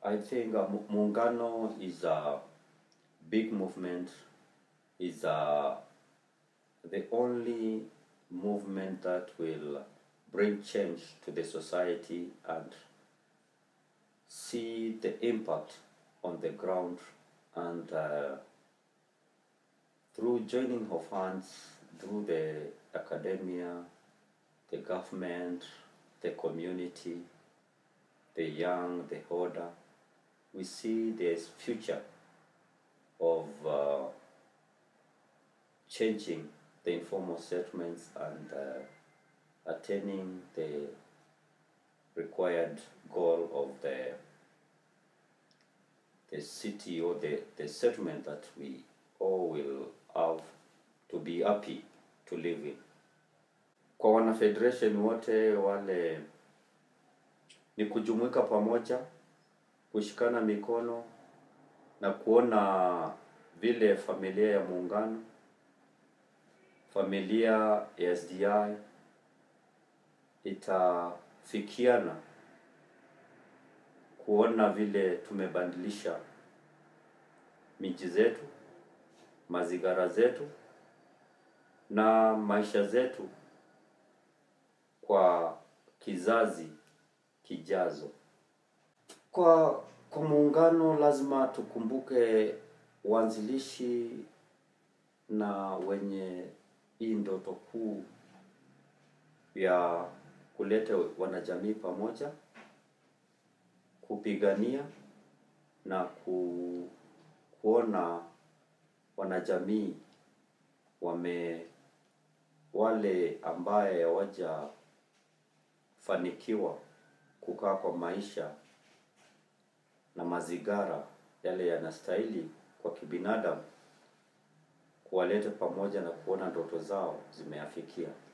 I think Muungano is a big movement, is the only movement that will bring change to the society and see the impact on the ground, and through joining of hands, through the academia, the government, the community, the young, the older, we see this future of changing the informal settlements and attaining the required goal of the city or the settlement that we all will have to be happy to live in. Kwa wana federation wote wale ni kujumuika pamoja, kushikana mikono na kuona vile familia ya Muungano, familia ya SDI itafikiana kuona vile tumebadilisha miji zetu, mazigara zetu na maisha zetu kwa kizazi kijazo. Kwa Muungano lazima tukumbuke wanzilishi na wenye hii ndoto kuu ya kuleta wanajamii pamoja, kupigania na kuona wanajamii wale ambaye hawajafanikiwa kukaa kwa maisha na mazigara yale yanastahili kwa kibinadamu, kuwaleta pamoja na kuona ndoto zao zimeafikia.